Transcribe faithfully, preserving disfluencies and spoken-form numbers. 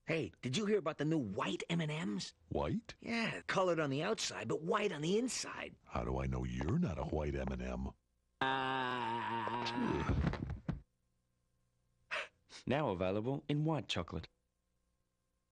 Hey, did you hear about the new white M and M's? White? Yeah, colored on the outside, but white on the inside. How do I know you're not a white M and M? Ah. Now available in white chocolate.